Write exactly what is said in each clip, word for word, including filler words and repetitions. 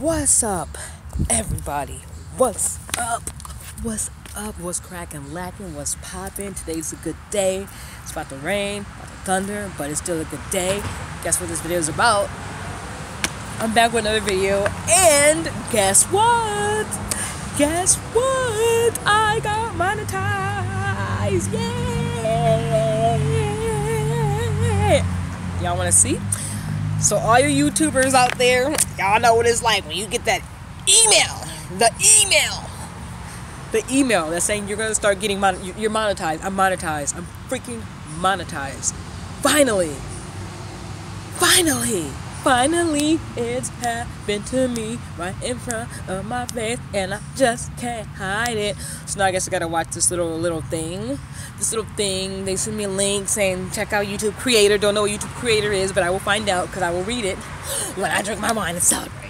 What's up, everybody? What's up? What's up? What's cracking, lacking? What's popping? Today's a good day. It's about to rain, about to thunder, but it's still a good day. Guess what this video is about? I'm back with another video, and guess what? Guess what? I got monetized! Yay! Y'all want to see? So all your YouTubers out there, y'all know what it's like when you get that email, the email, the email that's saying you're gonna start getting mon you're monetized. I'm monetized. I'm freaking monetized. Finally, finally, finally, it's happened to me right in front of my face, and I just can't hide it. So now I guess I gotta watch this little little thing. This little thing, they send me a link saying check out YouTube Creator. Don't know what YouTube Creator is, but I will find out because I will read it when I drink my wine and celebrate.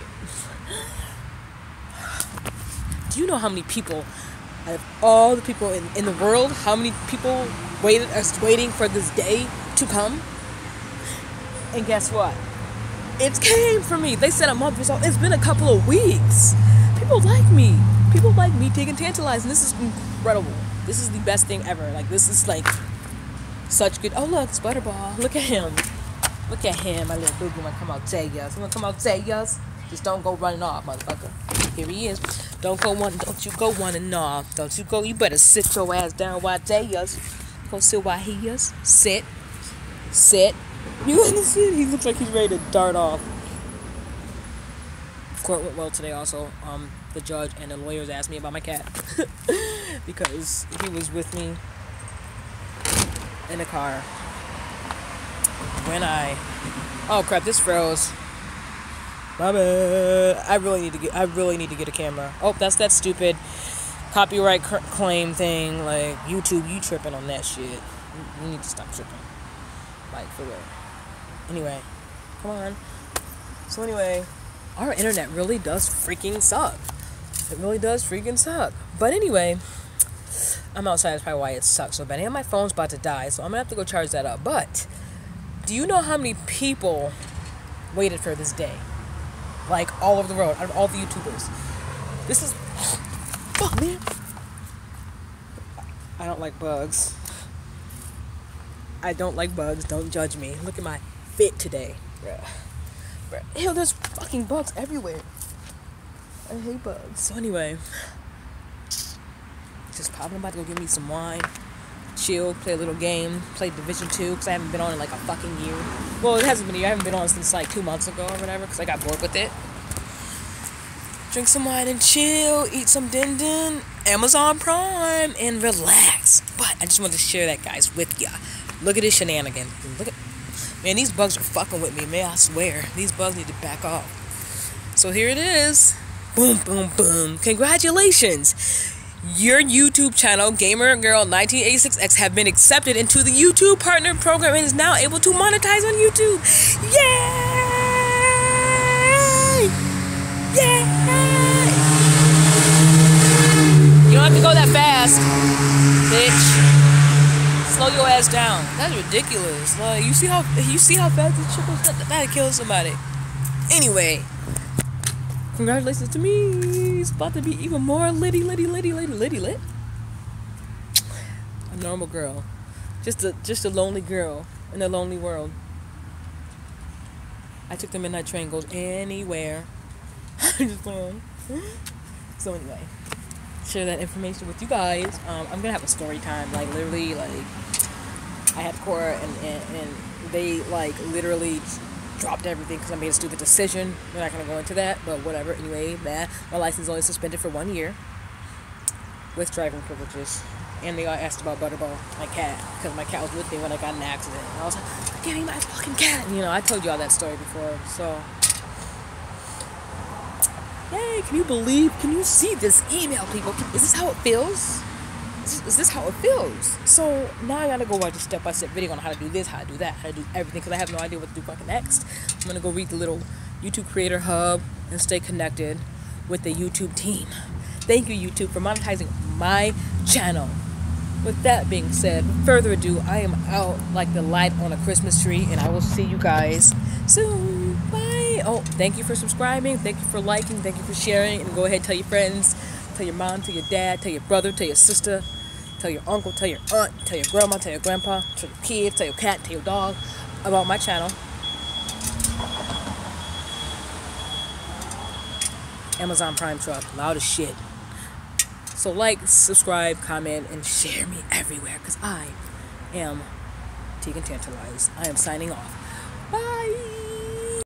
Do you know how many people, out of all the people in, in the world, how many people waited us waiting for this day to come? And guess what? It came for me. They said a month or so. It's been a couple of weeks. People like me. People like me taking Tantalized, and this is incredible. This is the best thing ever. Like, this is like such good. Oh, look, it's Butterball. Look at him. Look at him. My little boogie wanna come out tell yas. You wanna come out tell yas? Just don't go running off, motherfucker. Here he is. Don't go one. Don't you go running off. Don't you go. You better sit your ass down while I tell yas. Go sit while he is. Sit. Sit. You understand? He looks like he's ready to dart off. Court went well today also. Um, the judge and the lawyers asked me about my cat because he was with me in the car when I oh crap, this froze. My bad. I really need to get I really need to get a camera. Oh, that's that stupid copyright claim thing. Like, YouTube, you tripping on that shit. You need to stop tripping. Like, for real. Anyway, come on. So anyway, our internet really does freaking suck. It really does freaking suck. But anyway, I'm outside. That's probably why it sucks so bad. And my phone's about to die, so I'm gonna have to go charge that up. But do you know how many people waited for this day? Like, all over the world, out of all the YouTubers. This is fuck, man. I don't like bugs. I don't like bugs. Don't judge me. Look at my fit today, bruh. Ew, there's fucking bugs everywhere. I hate bugs. So anyway, just popping. I'm about to go get me some wine, chill, play a little game, play Division two because I haven't been on in like a fucking year. Well, it hasn't been a year. I haven't been on since like two months ago or whatever because I got bored with it. Drink some wine and chill, eat some din din, Amazon Prime, and relax. But I just wanted to share that, guys, with ya. Look at this shenanigan. Look at. Man, these bugs are fucking with me, man, I swear. These bugs need to back off. So here it is. Boom, boom, boom. Congratulations. Your YouTube channel, Gamer Girl nineteen eighty-six X, have been accepted into the YouTube Partner Program and is now able to monetize on YouTube. Yay! Yay! You don't have to go that fast, bitch. Slow your ass down. That's ridiculous. Like, you see how you see how fast this shit goes? That that'd kill somebody. Anyway, congratulations to me. It's about to be even more litty, litty, litty, litty, litty, lit. A normal girl, just a just a lonely girl in a lonely world. I took the midnight train, goes anywhere. Just playing. So anyway, share that information with you guys. Um, I'm gonna have a story time, like literally, like I had court and, and and they like literally dropped everything because I made a stupid decision. We're not gonna go into that, but whatever. Anyway, that my license is only suspended for one year with driving privileges, and they all asked about Butterball, my cat, because my cat was with me when I got in an accident. And I was like, "Give me my fucking cat!" You know, I told you all that story before, so. Yay, can you believe, can you see this email, people? Is this how it feels? Is this, is this how it feels? So now I gotta go watch a step-by-step video on how to do this, how to do that, how to do everything, because I have no idea what to do fucking next. I'm gonna go read the little YouTube Creator Hub and stay connected with the YouTube team. Thank you, YouTube, for monetizing my channel. With that being said, without further ado, I am out like the light on a Christmas tree, and I will see you guys soon. Bye! oh, thank you for subscribing. Thank you for liking. Thank you for sharing. And go ahead and tell your friends, tell your mom, tell your dad, tell your brother, tell your sister, tell your uncle, tell your aunt, tell your grandma, tell your grandpa, tell your kids, tell your cat, tell your dog about my channel. Amazon Prime truck, loud as shit. So like, subscribe, comment, and share me everywhere, because I am Tegan Tantalized. I am signing off. Bye!